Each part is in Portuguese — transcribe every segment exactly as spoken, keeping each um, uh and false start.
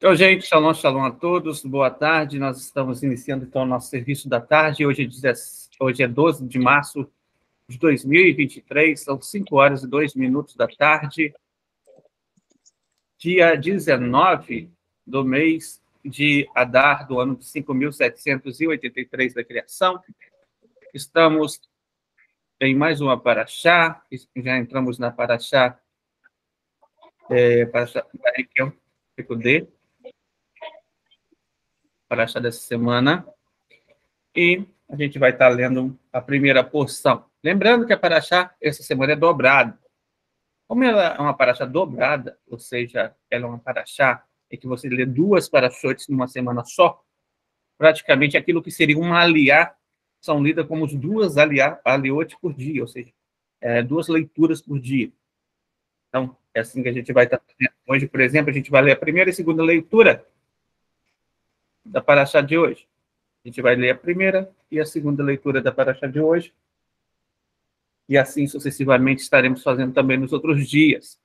Oi, gente, shalom, shalom a todos, boa tarde. Nós estamos iniciando então o nosso serviço da tarde. Hoje é, dez, hoje é doze de março de dois mil e vinte e três, são cinco horas e dois minutos da tarde, dia dezenove do mês de Adar, do ano de cinco mil setecentos e oitenta e três da criação. Estamos em mais uma paraxá, já entramos na paraxá, é, paraxá D, paraxá dessa semana, e a gente vai estar lendo a primeira porção. Lembrando que a paraxá essa semana é dobrada. Como ela é uma paraxá dobrada, ou seja, ela é uma paraxá em que você lê duas paraxotes numa semana só, praticamente aquilo que seria uma aliá são lidas como duas aliá, aliotes por dia, ou seja, é, duas leituras por dia. Então, é assim que a gente vai estar fazendo. Hoje, por exemplo, a gente vai ler a primeira e segunda leitura da paraxá de hoje. A gente vai ler a primeira e a segunda leitura da paraxá de hoje. E assim sucessivamente estaremos fazendo também nos outros dias.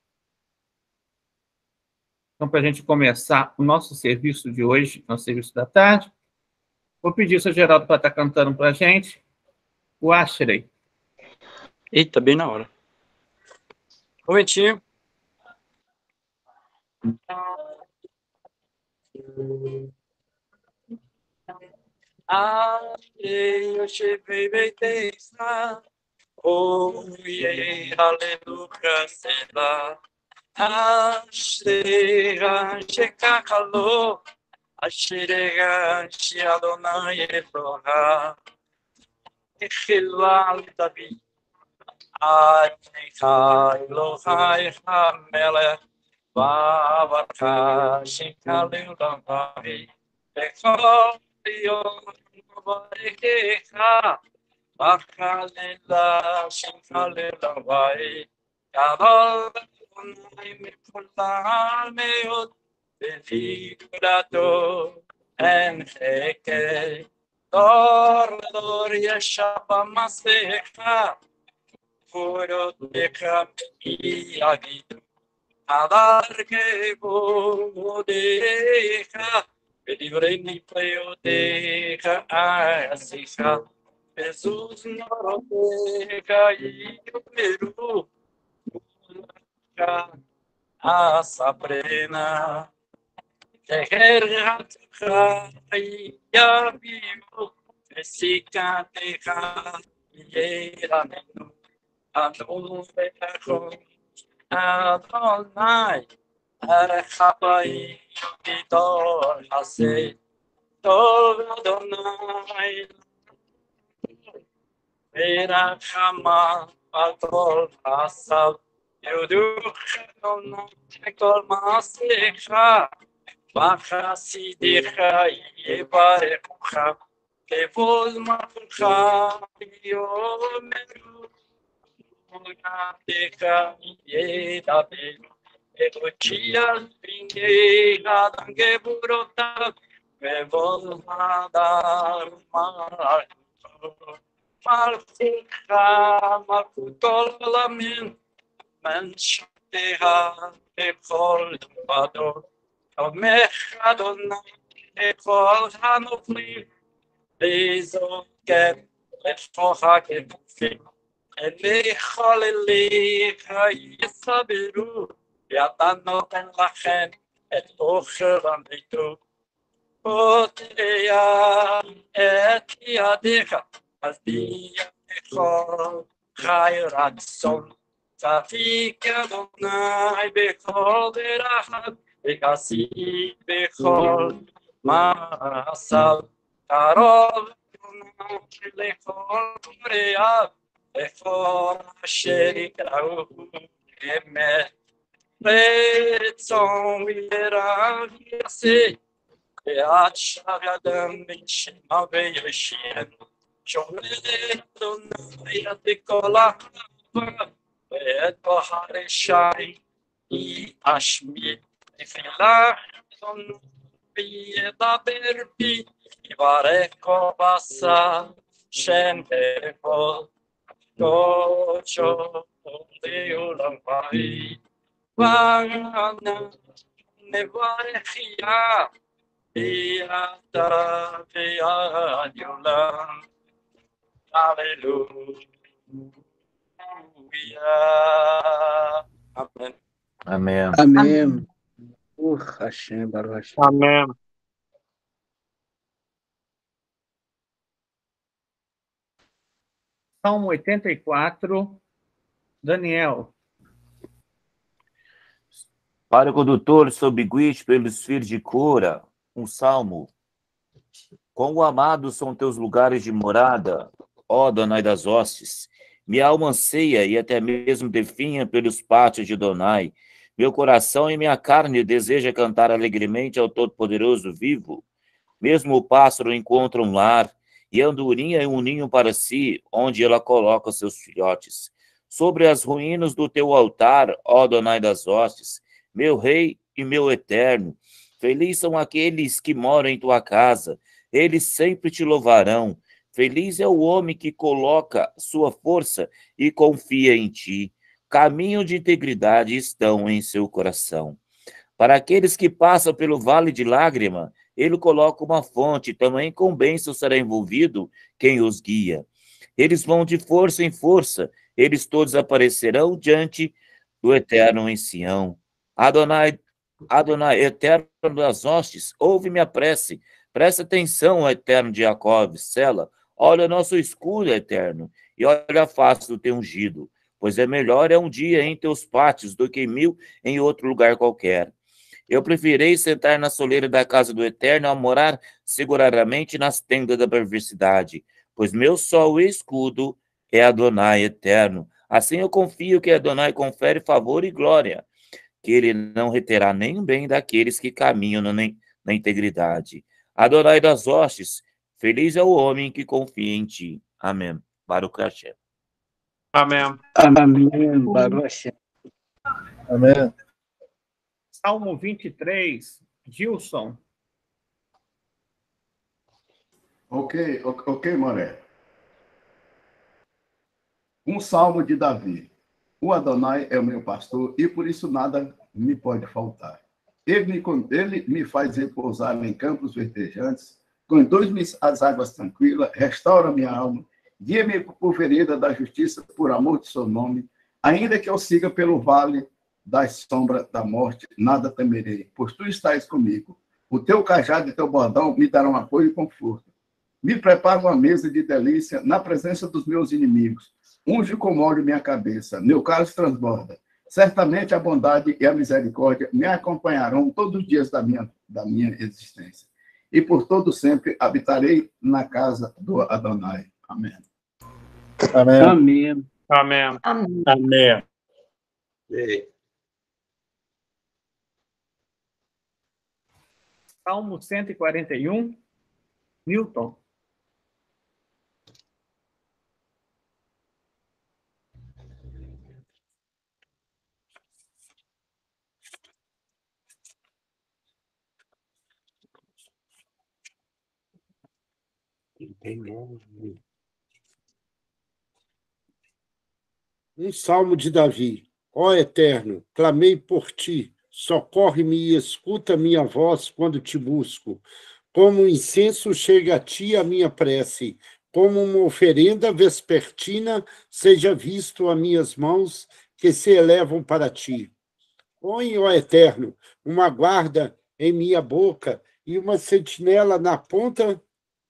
Então, para a gente começar o nosso serviço de hoje, nosso serviço da tarde, vou pedir ao seu Geraldo para estar cantando para a gente o Ashrei. Eita, bem na hora. Um momentinho. Ashrei Yoshevei Beiteisa, Oye, Aleluia, Sela. Ashrei Shekakalo, Ashrei Adonai Elohim, Echilal David, Adonai Elohai HaMelech, Bavarka Shekalil Davi, Echol Yom Varekecha, Bachalela Shekalil Davi, Yadol Adonai Mikulam Meod, Beligurato En Heke, Dor Dor Yeshava Masecha, Forotecha Iagidu, Adar que bodeja, Belivreni pleoteja, Asicha, Jesus noroteja, e o Peru, a Sabrina, Teherratcha, e a Vivo, Esicateja, e a Nenu, a Nuvem, Adonai, Erechabai, Yodidor, Hasei, Tov Adonai, Erachama, Adol, Asav, Yoduch Adonai, Ekol Maasecha, Bachasidecha, Yevarechucha, Kevod Malchucha, Yomeru, Teca e da belo, elogia vingueira, dangue burota, vevol nadar mar, malfica, malfutol lamin, menchateha, ekol vado, omechadona, ekol hanofli, bezoket, etfoha kefufik. Elecha lelecha yesaberu, yata noten lachem et ocher amitu. Poteya et yadecha, as diyadecha chai radson. Tafik Adonai bechol derachad, v'kasid bechol ma'asav. Karov Adonai lechol koreav, Echor asher yikrahu emet, Retzon v'yerav yaseh, Ve'at shar yadam v'yishma v'yashien, Shomer Adonai ad kol ha'ava, Ve'et bahar shai yashmid, Tefillah Adonai v'yedaber bi, Yivarech kol basar, Shem v'kol Gocho Leolam Vai Vagana נברכיה, ויעתה ועד עולם. הללויה. אמן. Amém. Amém. Por Hashem, Baruch Hashem. Amém. Salmo oitenta e quatro, Daniel. Para o condutor sob guiche pelos filhos de Cora, um salmo. Quão amados são teus lugares de morada, ó Donai das hostes. Minha alma anseia e até mesmo definha pelos pátios de Donai. Meu coração e minha carne deseja cantar alegremente ao Todo-Poderoso vivo. Mesmo o pássaro encontra um lar, e a andorinha é um ninho para si, onde ela coloca seus filhotes. Sobre as ruínas do teu altar, ó Donai das hostes, meu rei e meu eterno, felizes são aqueles que moram em tua casa, eles sempre te louvarão. Feliz é o homem que coloca sua força e confia em ti. Caminho de integridade estão em seu coração. Para aqueles que passam pelo vale de lágrima, ele coloca uma fonte, também com bênção será envolvido quem os guia. Eles vão de força em força, eles todos aparecerão diante do Eterno em Sião. Adonai, Adonai, Eterno das hostes, ouve minha prece, presta atenção, Eterno de Jacó, Sela, olha o nosso escudo, Eterno, e olha a face do teu ungido, pois é melhor é um dia em teus pátios do que mil em outro lugar qualquer. Eu preferei sentar na soleira da casa do Eterno a morar seguramente nas tendas da perversidade, pois meu sol e escudo é Adonai Eterno. Assim eu confio que Adonai confere favor e glória, que ele não reterá nenhum bem daqueles que caminham na, na integridade. Adonai das hostes, feliz é o homem que confia em ti. Amém. Baruch Hashem. Amém. Amém, Baruch Hashem. Amém. Salmo vinte e três, Gilson. Ok, ok, ok, Moré. Um salmo de Davi. O Adonai é o meu pastor e por isso nada me pode faltar. Ele me, ele me faz repousar em campos verdejantes, conduz-me às águas tranquilas, restaura minha alma, guia-me por vereda da justiça, por amor de seu nome, ainda que eu siga pelo vale das sombras da morte, nada temerei, pois tu estás comigo. O teu cajado e teu bordão me darão apoio e conforto. Me prepara uma mesa de delícia na presença dos meus inimigos. Unge com óleo minha cabeça, meu cálice transborda. Certamente a bondade e a misericórdia me acompanharão todos os dias da minha, da minha existência. E por todo sempre habitarei na casa do Adonai. Amém. Amém. Amém. Amém. Amém. Salmo cento e quarenta e um, Newton. Um salmo de Davi. Ó Eterno, clamei por ti, socorre-me e escuta minha voz quando te busco. Como um incenso chega a ti a minha prece, como uma oferenda vespertina seja visto as minhas mãos que se elevam para ti. Põe, ó Eterno, uma guarda em minha boca e uma sentinela na ponta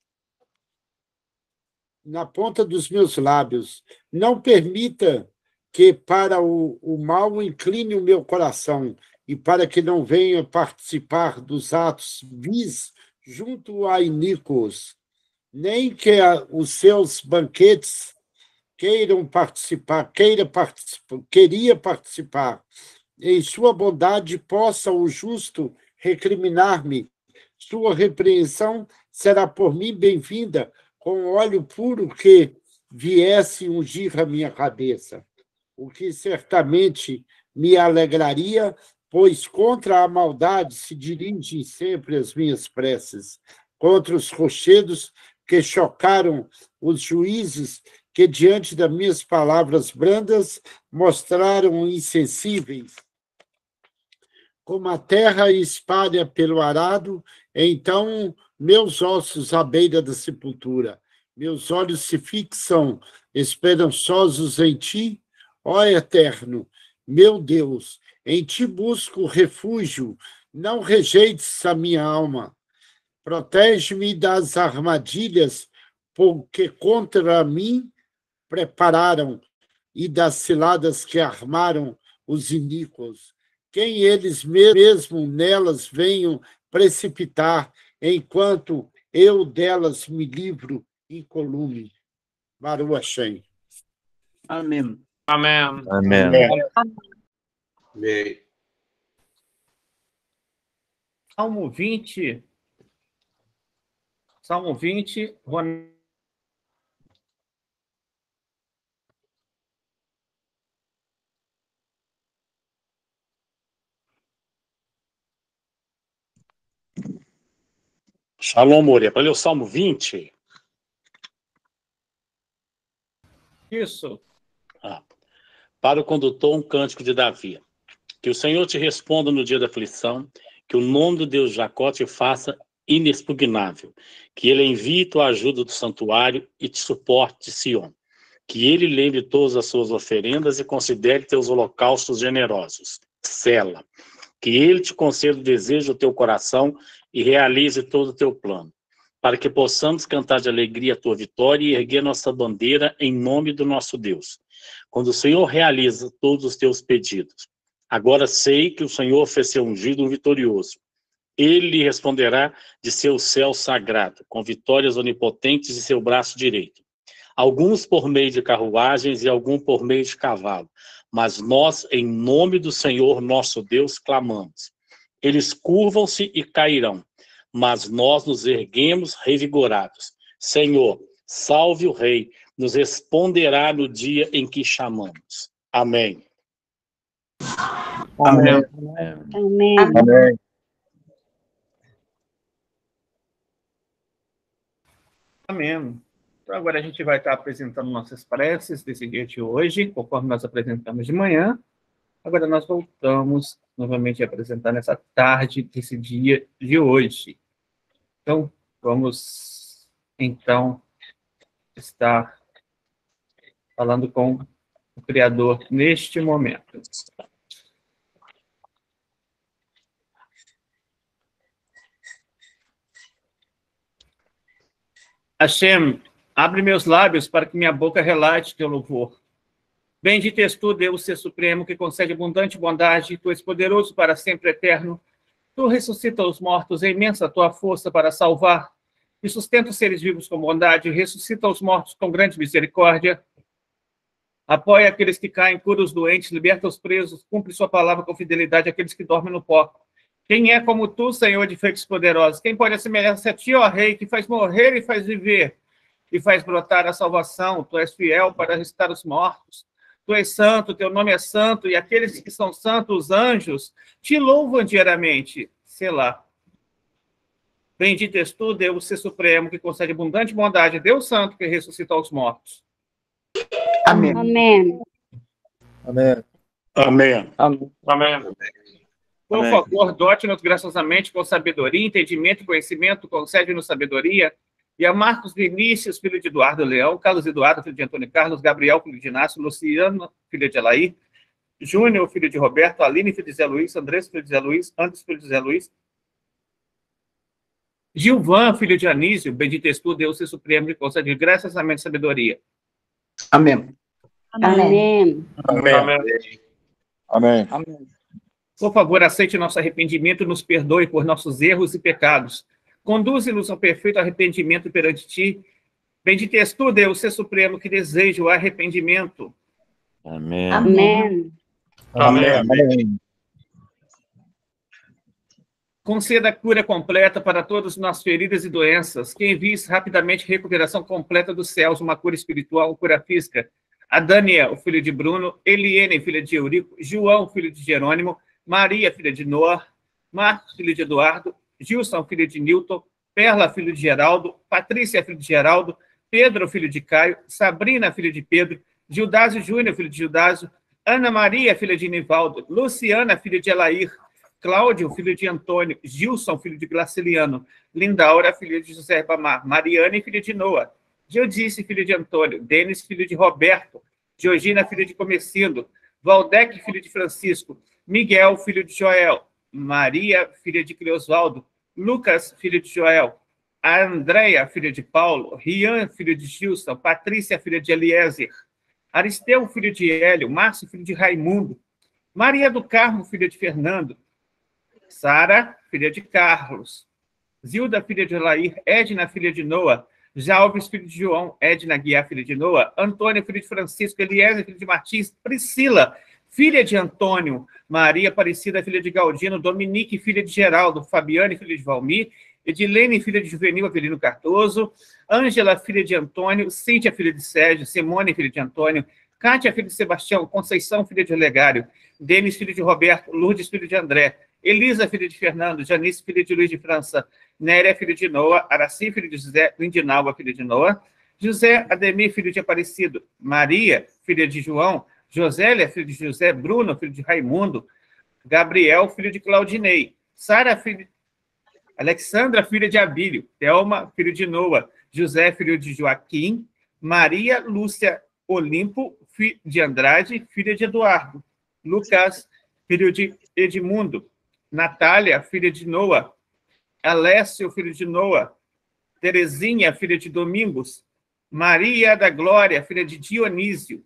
na ponta dos meus lábios. Não permita que para o, o mal incline o meu coração e para que não venha participar dos atos vis junto a iníquos, nem que a, os seus banquetes queiram participar, queira participar, queria participar. Em sua bondade possa o justo recriminar-me. Sua repreensão será por mim bem-vinda, com óleo puro que viesse ungir a minha cabeça, o que certamente me alegraria, pois contra a maldade se dirigem sempre as minhas preces, contra os rochedos que chocaram os juízes, que diante das minhas palavras brandas mostraram insensíveis. como a terra espalha pelo arado, então meus ossos à beira da sepultura, meus olhos se fixam esperançosos em ti, ó Eterno, meu Deus, em ti busco refúgio, não rejeites a minha alma. Protege-me das armadilhas, porque contra mim prepararam, e das ciladas que armaram os iníquos. Quem eles mesmo nelas venham precipitar, enquanto eu delas me livro incolume. Baruch Hashem. Amém. Amém. Amém. Amém. Salmo vinte. Salmo vinte. Ron... Shalom, Moria. Para ler o Salmo vinte. Isso. Ah. Para o condutor, um cântico de Davi. Que o Senhor te responda no dia da aflição, que o nome do Deus de Jacó te faça inexpugnável, que ele envie tua ajuda do santuário e te suporte de Sião, que ele lembre todas as suas oferendas e considere teus holocaustos generosos. Sela. Que ele te conceda o desejo do teu coração e realize todo o teu plano, para que possamos cantar de alegria a tua vitória e erguer nossa bandeira em nome do nosso Deus. Quando o Senhor realiza todos os teus pedidos. Agora sei que o Senhor fez seu ungido um vitorioso. Ele lhe responderá de seu céu sagrado, com vitórias onipotentes de seu braço direito. Alguns por meio de carruagens e alguns por meio de cavalo. Mas nós, em nome do Senhor nosso Deus, clamamos. Eles curvam-se e cairão, mas nós nos erguemos revigorados. Senhor, salve o Rei, nos responderá no dia em que chamamos. Amém. Amém. Amém. Amém. Amém. Então, agora a gente vai estar apresentando nossas preces desse dia de hoje, conforme nós apresentamos de manhã. Agora nós voltamos novamente a apresentar nessa tarde desse dia de hoje. Então, vamos, então, estar falando com o Criador neste momento. Hashem, abre meus lábios para que minha boca relate teu louvor. Bendito és tu, Deus, ser supremo, que concede abundante bondade, tu és poderoso para sempre eterno. Tu ressuscita os mortos, é imensa a tua força para salvar, e sustenta os seres vivos com bondade, ressuscita os mortos com grande misericórdia. Apoia aqueles que caem, cura os doentes, liberta os presos, cumpre sua palavra com fidelidade àqueles que dormem no pó. Quem é como tu, Senhor de feitos poderosos? Quem pode assemelhar-se a ti, ó Rei, que faz morrer e faz viver, e faz brotar a salvação? Tu és fiel para ressuscitar os mortos. Tu és santo, teu nome é santo, e aqueles que são santos, os anjos, te louvam diariamente. Selá. Bendito és tu, Deus, ser supremo, que concede abundante bondade, Deus santo, que ressuscita os mortos. Amém. Amém. Amém. Amém. Amém. Amém. Por Amém. favor, dote-nos graciosamente com sabedoria, entendimento e conhecimento, concede-nos sabedoria. E a Marcos Vinícius, filho de Eduardo Leão, Carlos Eduardo, filho de Antônio Carlos, Gabriel, filho de Inácio, Luciano, filho de Alaí, Júnior, filho de Roberto, Aline, filho de Zé Luiz, Andrés, filho de Zé Luiz, Antes, filho de Zé Luiz, Gilvan, filho de Anísio, bendito és tu, Deus, ser supremo, que concede graciosamente sabedoria. Amém. Amém. Amém. Amém. Por favor, aceite nosso arrependimento e nos perdoe por nossos erros e pecados. Conduze-nos ao perfeito arrependimento perante ti. Bendito és tu, Deus, ser supremo, que deseja o arrependimento. Amém. Amém. Amém. Amém. Conceda a cura completa para todas as nossas feridas e doenças. Que envie rapidamente recuperação completa dos céus, uma cura espiritual, uma cura física. A Daniel, filho de Bruno, Eliene, filha de Eurico, João, filho de Jerônimo, Maria, filha de Noah, Marcos, filho de Eduardo, Gilson, filho de Newton, Perla, filho de Geraldo, Patrícia, filho de Geraldo, Pedro, filho de Caio, Sabrina, filho de Pedro, Gildásio Júnior, filho de Gildásio, Ana Maria, filha de Nivaldo, Luciana, filha de Elair, Cláudio, filho de Antônio, Gilson, filho de Graciliano, Lindaura, filho de José Bamar, Mariane, filho de Noa, Geodice, filho de Antônio, Denis, filho de Roberto, Georgina, filho de Comecindo, Valdec, filho de Francisco, Miguel, filho de Joel, Maria, filha de Cleosvaldo, Lucas, filho de Joel, Andréia, filha de Paulo, Rian, filho de Gilson, Patrícia, filha de Eliezer, Aristeu, filho de Hélio, Márcio, filho de Raimundo, Maria do Carmo, filha de Fernando, Sara, filha de Carlos, Zilda, filha de Lair, Edna, filha de Noa, Jalves, filho de João, Edna Guiar, filha de Noa, Antônio, filho de Francisco, Eliezer, filho de Martins, Priscila, filha de Antônio, Maria Aparecida, filha de Galdino, Dominique, filha de Geraldo, Fabiane, filha de Valmir, Edilene, filha de Juvenil Avelino Cardoso, Ângela, filha de Antônio, Cíntia, filha de Sérgio, Simone, filha de Antônio, Cátia, filha de Sebastião, Conceição, filha de Olegário, Denis, filho de Roberto, Lourdes, filho de André, Elisa, filha de Fernando, Janice, filha de Luiz de França, Néria, filho de Noa, Araci, filho de José, Lindinalva, filho de Noa, José Ademir, filho de Aparecido, Maria, filha de João, Josélia, filho de José, Bruno, filho de Raimundo, Gabriel, filho de Claudinei, Sara, filho Alexandra, filha de Abílio, Thelma, filho de Noa, José, filho de Joaquim, Maria Lúcia Olimpo, filho de Andrade, filha de Eduardo, Lucas, filho de Edmundo, Natália, filha de Noa, Alessio, filho de Noa, Terezinha, filha de Domingos, Maria da Glória, filha de Dionísio,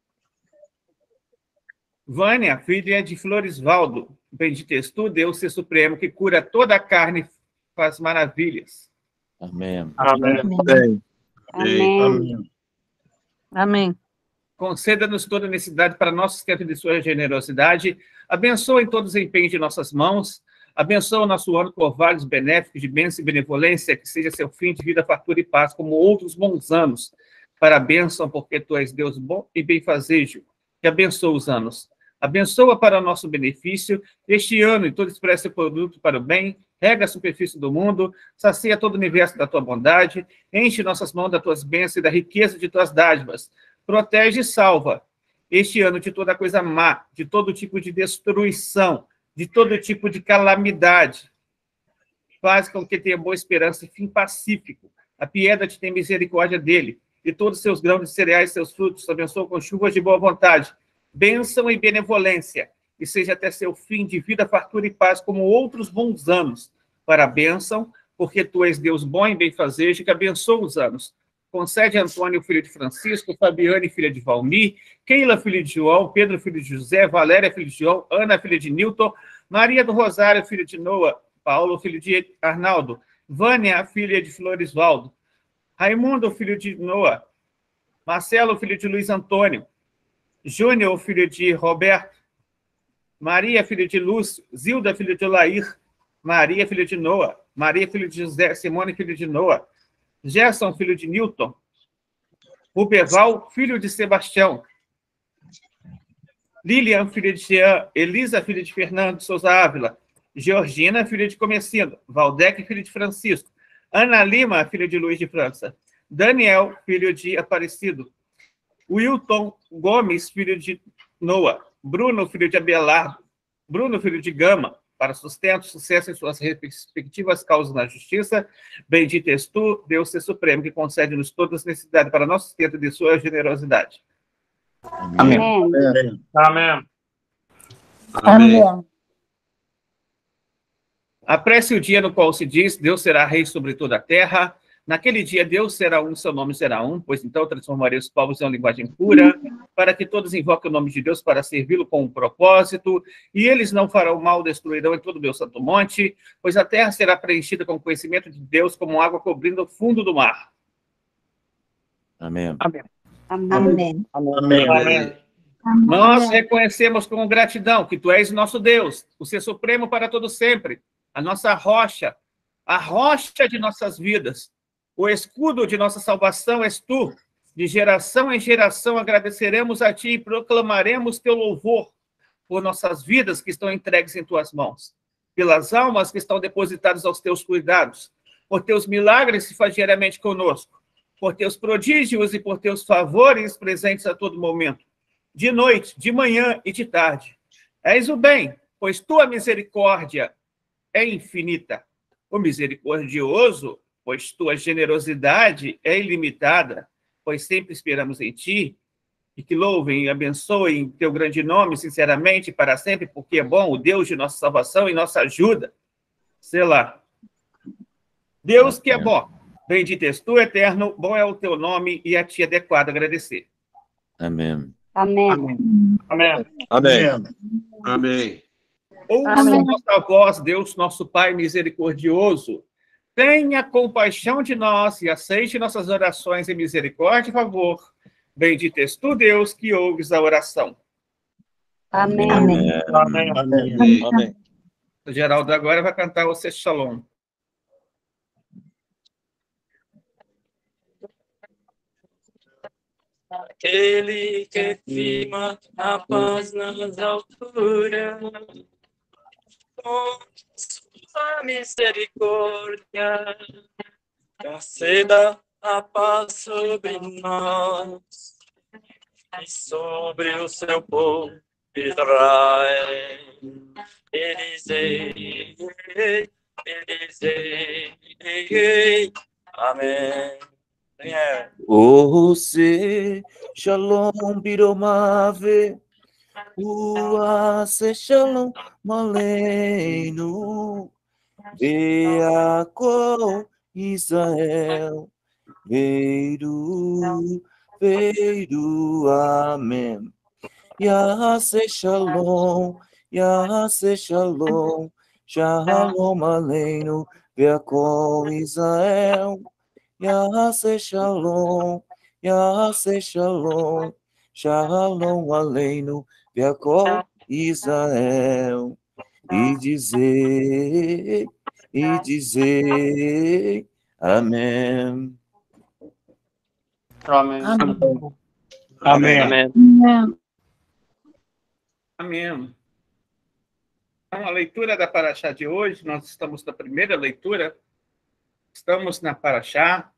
Vânia, filha de Floresvaldo, bendito és tu, Deus ser supremo, que cura toda a carne e faz maravilhas. Amém. Amém. Amém. Amém. Amém. Conceda-nos toda necessidade para nosso sustento de sua generosidade. Abençoa em todos os empenhos de nossas mãos. Abençoa o nosso ano com orvalhos benéficos de bênção e benevolência, que seja seu fim de vida, fartura e paz, como outros bons anos. Para a bênção, porque tu és Deus bom e benfazejo, que abençoa os anos. Abençoa para o nosso benefício este ano e todo expresso produto para o bem, rega a superfície do mundo, sacia todo o universo da tua bondade, enche nossas mãos das tuas bênçãos e da riqueza de tuas dádivas, protege e salva este ano de toda coisa má, de todo tipo de destruição, de todo tipo de calamidade. Faz com que tenha boa esperança e fim pacífico. Apieda-te, tem misericórdia dele, e todos os seus grãos de cereais, seus frutos, abençoa com chuvas de boa vontade, bênção e benevolência, e seja até seu fim de vida, fartura e paz, como outros bons anos, para a bênção, porque tu és Deus bom e benfazejo, que abençoa os anos. Concede a Antônio, filho de Francisco, Fabiane, filha de Valmir, Keila, filha de João, Pedro, filho de José, Valéria, filha de João, Ana, filha de Nilton, Maria do Rosário, filha de Noa, Paulo, filho de Arnaldo, Vânia, filha de Floresvaldo, Raimundo, filho de Noa, Marcelo, filho de Luiz Antônio, Júnior, filho de Roberto, Maria, filha de Lúcio, Zilda, filha de Lair, Maria, filha de Noa, Maria, filha de José, Simone, filho de Noa, Gerson, filho de Newton, Ruberval, filho de Sebastião, Lilian, filha de Jean, Elisa, filha de Fernando de Souza Ávila, Georgina, filha de Comecindo, Valdec, filho de Francisco, Ana Lima, filha de Luiz de França, Daniel, filho de Aparecido, Wilton Gomes, filho de Noa, Bruno, filho de Abelardo, Bruno, filho de Gama, para sustento, sucesso em suas respectivas causas na justiça. Bendito és tu, Deus ser supremo, que concede-nos todas as necessidades para nosso sustento de sua generosidade. Amém. Amém. Amém. Amém. Apresse o dia no qual se diz, Deus será rei sobre toda a terra. Naquele dia, Deus será um, seu nome será um, pois então transformarei os povos em uma linguagem pura, para que todos invoquem o nome de Deus para servi-lo com um propósito, e eles não farão mal, destruirão em todo o meu santo monte, pois a terra será preenchida com o conhecimento de Deus, como água cobrindo o fundo do mar. Amém. Amém. Amém. Amém. Amém. Nós reconhecemos com gratidão que tu és nosso Deus, o ser supremo para todo sempre, a nossa rocha, a rocha de nossas vidas. O escudo de nossa salvação és tu. De geração em geração agradeceremos a ti e proclamaremos teu louvor por nossas vidas que estão entregues em tuas mãos, pelas almas que estão depositadas aos teus cuidados, por teus milagres que faz diariamente conosco, por teus prodígios e por teus favores presentes a todo momento, de noite, de manhã e de tarde. És o bem, pois tua misericórdia é infinita. O misericordioso, pois tua generosidade é ilimitada, pois sempre esperamos em ti, e que louvem e abençoem teu grande nome, sinceramente, para sempre, porque é bom, o Deus de nossa salvação e nossa ajuda. Sei lá. Deus que é bom, bendito és tu, eterno, bom é o teu nome e a ti adequado agradecer. Amém. Amém. Amém. Amém. Amém. Ouça Amém. nossa voz, Deus, nosso Pai misericordioso. Tenha compaixão de nós e aceite nossas orações em misericórdia e favor. Bendito és tu, Deus, que ouves a oração. Amém. Amém. Amém. Amém. Amém. O Geraldo agora vai cantar o Sexto Shalom. Aquele que firma a paz nas alturas, com sua misericórdia, conceda a paz sobre nós e sobre o seu povo Israel. Elisei, Elisei, amém. É. Ose shalom biromave, uase shalom maleinu, veakol Israel, veiru, veiru, amém. Yase shalom, yase shalom, shalom aleinu, veakol Israel. Yase shalom, Yase shalom, shalom aleinu, veakol Israel. E dizer, e dizer, amém. Amém. Amém. Amém. Amém. Então, a leitura da Paraxá de hoje, nós estamos na primeira leitura. Estamos na Paraxá,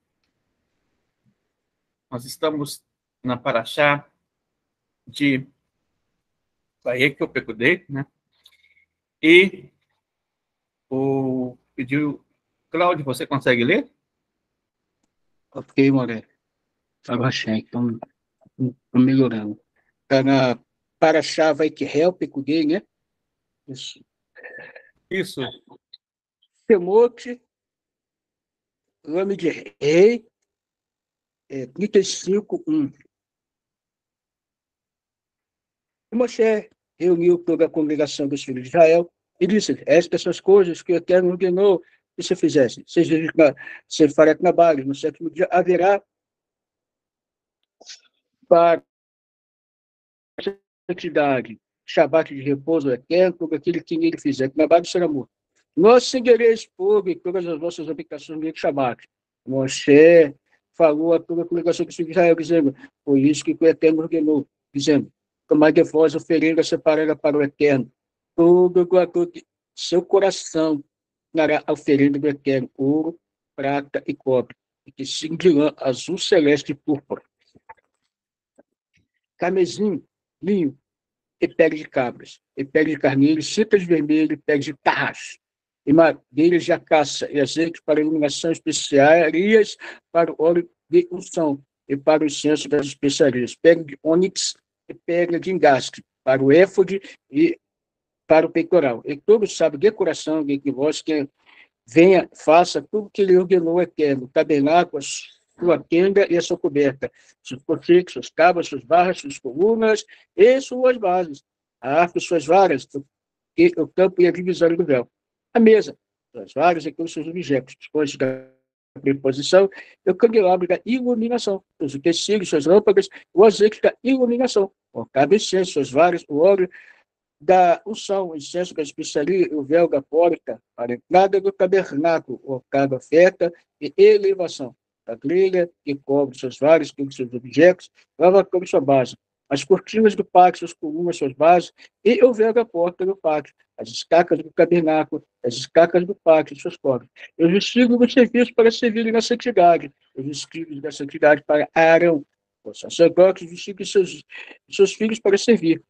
nós estamos na Paraxá de Vayekel Pekudei, né? E o pediu, Cláudio, você consegue ler? Ok, Moré. Abaixei, então, estou melhorando. Está na Paraxá Vayekel Pekudei, né? Isso. Isso. Semote, nome de rei, é, trinta e cinco, um. E Moshe reuniu toda a congregação dos filhos de Israel e disse: estas são as coisas que o Eterno ordenou que se fizesse. Se fará trabalho, no sétimo dia haverá para a santidade, Shabat de repouso ao Eterno, todo aquele que nele fizer trabalho será morto. Nós seguireis fogo em todas as vossas aplicações de Shabat. Moshe falou a toda a congregação dos filhos de Israel, dizendo: foi isso que o Eterno ordenou, dizendo: tomai de vós oferenda separada para o Eterno. Todo doador de seu coração dará a oferenda do Eterno, ouro, prata e cobre, e que cinge lã azul celeste e púrpura, camesim, linho, e pele de cabras, e pele de carneiro, cintas vermelhas, e pele de tarras, e madeiras de acaça, e azeite para iluminação, especiarias para o óleo de unção, e para o incenso das especiarias, pele de ônix e pele de engastre, para o éfode e para o peitoral. E todos sabem de coração que vós que venha, faça tudo que ele ordenou o Eterno, o tabernáculo, a sua tenda e a sua coberta, seus cortiços, suas cabas, suas barras, suas colunas e suas bases, a arca, suas varas, e o campo e a divisória do véu, a mesa, suas varas e todos os seus objetos, as coisas da preposição, e o candelabro da iluminação, os utensílios, suas lâmpadas, o azeite da iluminação, o cabo incenso, suas varas, o óleo da unção, o incenso da especiaria, o véu da porta, para a entrada do tabernáculo, o cabo oferta e elevação, a grelha que cobre seus varas, todos seus objetos, lava sobre sua base, as cortinas do pátio, suas colunas, suas bases, e o véu da porta do pátio, as escacas do tabernáculo, as escacas do pátio, suas cordas, e os vestígios do serviço para servirem na santidade, os vestígios da santidade para Arão, os sacerdotes vestidos seus, seus filhos para servir,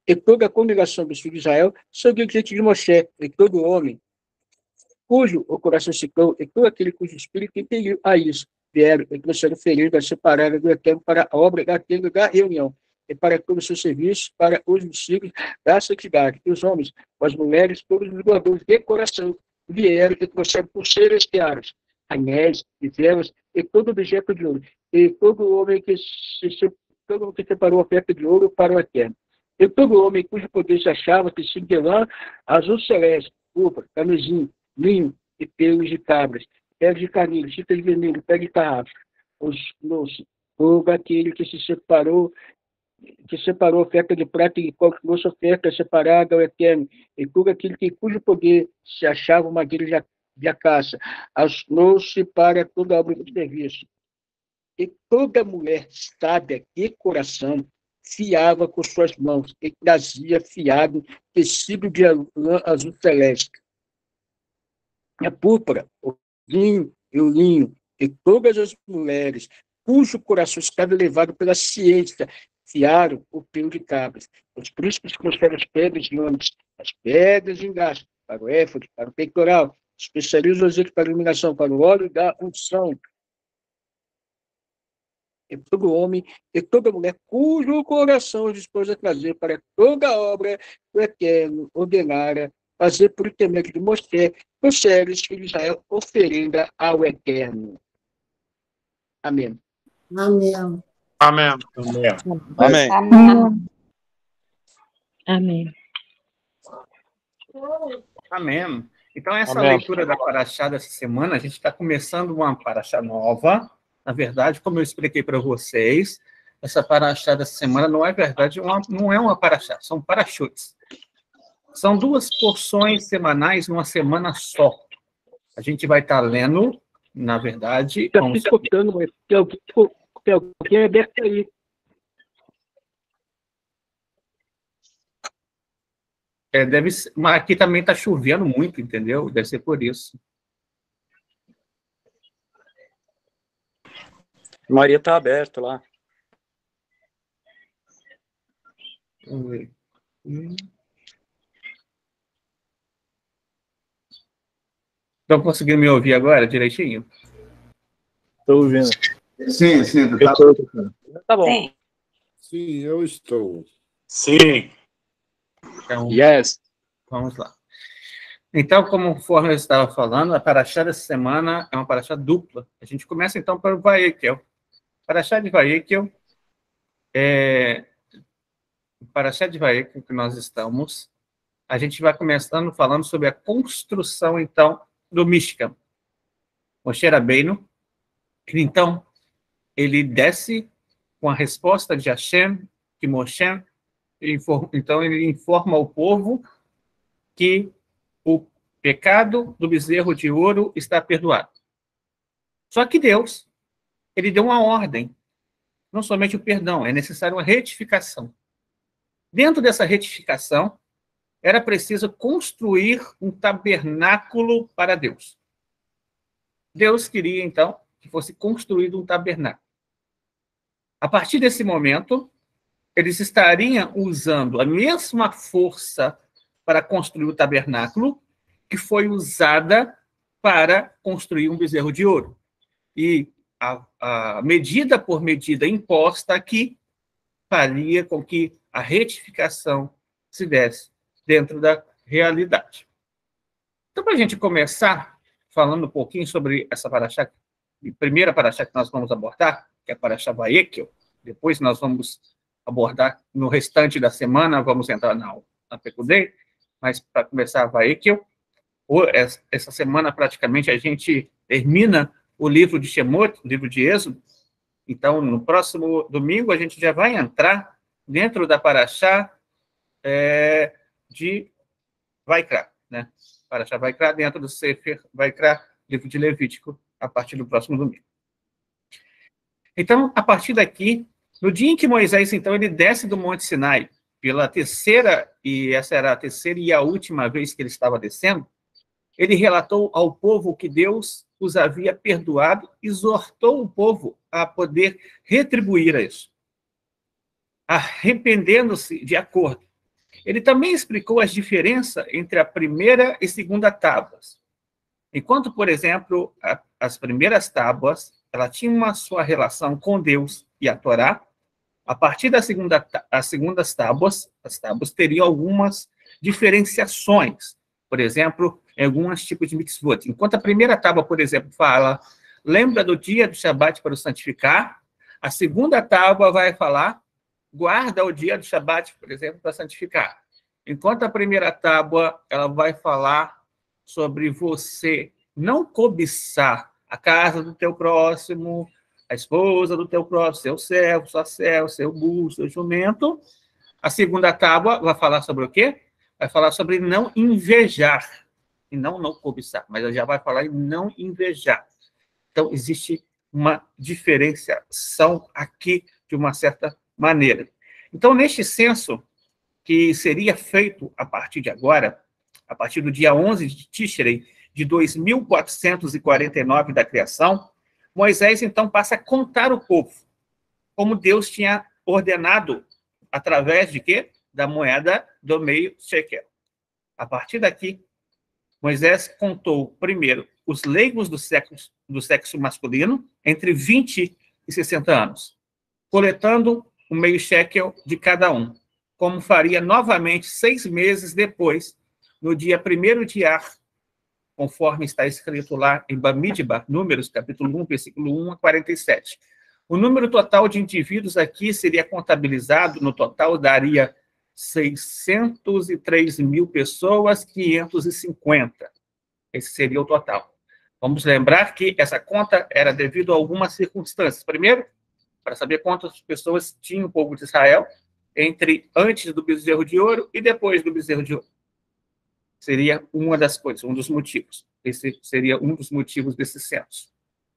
e toda a congregação dos filhos de Israel sob o diante de Moshe, e todo homem cujo o coração se cão, e todo aquele cujo espírito impeliu a isso, vieram e trouxeram feridas separadas do Eterno para a obra da tenda da reunião, e para todo o seu serviço, para os discípulos da santidade. E os homens, as mulheres, todos os guardadores de coração, vieram e trouxeram pulseiras e aros, anéis e velas, e todo objeto de ouro, e todo homem que se, todo homem que separou oferta de ouro para o Eterno. E todo homem cujo poder se achava tecido de lã, azul celeste, púrpura, camisinho, linho e pelos de cabras, pele de carneiro, chita de vermelho, pele de tarrafo, os louços, todo aquele que se separou, que separou oferta de prata e cobre, trouxe oferta separada ao Eterno, e todo aquele que, cujo poder se achava madeira de, de acaça, asnou-se para toda a obra de serviço. E toda mulher sábia de coração fiava com suas mãos, e trazia fiado tecido de lã azul celeste, a púrpura, o vinho e o linho, e todas as mulheres cujo coração estava elevado pela ciência, fiaram o pelo de cabras. Os príncipes trouxeram as pedras de ônibus, as pedras de engaste, para o éfode, para o peitoral, especializam o azeite para a iluminação, para o óleo da unção. E todo homem e toda mulher cujo coração dispôs a trazer para toda a obra do Eterno ordenara fazer por intermédio de Moshe, trouxeram os filhos de Israel oferenda ao Eterno. Amém. Amém. Amém. Amém. Amém. Amém. Amém. Então, essa Amém. leitura da paraxá dessa semana, a gente está começando uma paraxá nova. Na verdade, como eu expliquei para vocês, essa paraxá dessa semana não é verdade, uma, não é uma paraxá, são parachutes. São duas porções semanais numa semana só. A gente vai estar lendo, na verdade... Está vamos... se escutando, mas tem alguém, tem alguém aberto aí. É, deve ser, mas aqui também está chovendo muito, entendeu? Deve ser por isso. Maria está aberto lá. Vamos ver. Hum. Estão conseguindo me ouvir agora direitinho? Estou ouvindo. Sim, sim. Tá... Tá bom. Sim. Sim, eu estou. Sim. Então, Yes. vamos lá. Então, conforme eu estava falando, a paraxá dessa semana é uma paraxá dupla. A gente começa, então, para o Vaekel. Paraxá de Vaekel é... O paraxá de Vaekel que nós estamos, a gente vai começando falando sobre a construção, então, do Mishkan. Moshe Rabbeinu, então, ele desce com a resposta de Hashem, que Moshe, então, ele informa ao povo que o pecado do bezerro de ouro está perdoado. Só que Deus, ele deu uma ordem, não somente o perdão, é necessário uma retificação. Dentro dessa retificação, era preciso construir um tabernáculo para Deus. Deus queria, então, que fosse construído um tabernáculo. A partir desse momento, eles estariam usando a mesma força para construir o tabernáculo que foi usada para construir um bezerro de ouro. E a, a medida por medida imposta aqui faria com que a retificação se desse dentro da realidade. Então, para a gente começar falando um pouquinho sobre essa paraxá, a primeira paraxá que nós vamos abordar, que é a paraxá Vaekel, depois nós vamos abordar no restante da semana, vamos entrar na, na Pekudei, mas para começar a Vaekel, essa semana praticamente a gente termina o livro de Shemot, o livro de Êxodo. Então, no próximo domingo, a gente já vai entrar dentro da paraxá é, de Vaikra, né? Paraxá Vaikra dentro do Sefer Vaikra, livro de Levítico, a partir do próximo domingo. Então, a partir daqui, no dia em que Moisés, então, ele desce do Monte Sinai, pela terceira, e essa era a terceira e a última vez que ele estava descendo, ele relatou ao povo que Deus os havia perdoado, exortou o povo a poder retribuir a isso, arrependendo-se de acordo Ele também explicou as diferenças entre a primeira e segunda tábuas. Enquanto, por exemplo, a, as primeiras tábuas, ela tinha uma sua relação com Deus e a Torá, a partir da segunda, as segundas tábuas, as tábuas teriam algumas diferenciações, por exemplo, em alguns tipos de mitzvot. Enquanto a primeira tábua, por exemplo, fala, lembra do dia do Shabat para o santificar, a segunda tábua vai falar, guarda o dia do Shabat, por exemplo, para santificar. Enquanto a primeira tábua, ela vai falar sobre você não cobiçar a casa do teu próximo, a esposa do teu próximo, seu servo, sua serva, seu burro, seu jumento. A segunda tábua vai falar sobre o quê? Vai falar sobre não invejar, e não não cobiçar, mas ela já vai falar em não invejar. Então, existe uma diferenciação aqui de uma certa maneira. Então, neste censo, que seria feito a partir de agora, a partir do dia onze de Tishrei, de dois mil quatrocentos e quarenta e nove da criação, Moisés, então, passa a contar o povo, como Deus tinha ordenado, através de quê? Da moeda do meio shekel. A partir daqui, Moisés contou, primeiro, os leigos do sexo, do sexo masculino, entre vinte e sessenta anos, coletando o meio shekel de cada um, como faria novamente seis meses depois, no dia primeiro de Ar, conforme está escrito lá em Bamidbar, Números, capítulo um, versículo um a quarenta e sete. O número total de indivíduos aqui seria contabilizado, no total daria seiscentos e três mil pessoas, quinhentos e cinquenta. Esse seria o total. Vamos lembrar que essa conta era devido a algumas circunstâncias. Primeiro, para saber quantas pessoas tinha o povo de Israel, entre antes do bezerro de ouro e depois do bezerro de ouro. Seria uma das coisas, um dos motivos. Esse seria um dos motivos desse censo.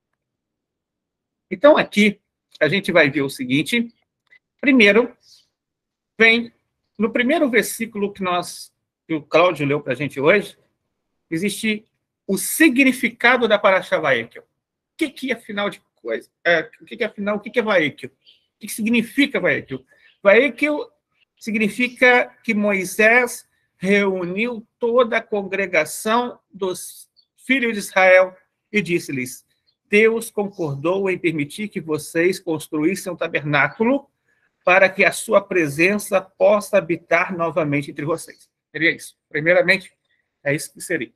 Então, aqui, a gente vai ver o seguinte. Primeiro, vem, no primeiro versículo que, nós, que o Cláudio leu para a gente hoje, existe o significado da Parashá Vayekel. O que, que afinal de coisa, é, o que, que afinal, o que, que é Vayekel? O que, que significa Vayekel? Vayekel significa que Moisés reuniu toda a congregação dos filhos de Israel e disse-lhes, Deus concordou em permitir que vocês construíssem um tabernáculo para que a sua presença possa habitar novamente entre vocês. Seria isso. Primeiramente, é isso que seria.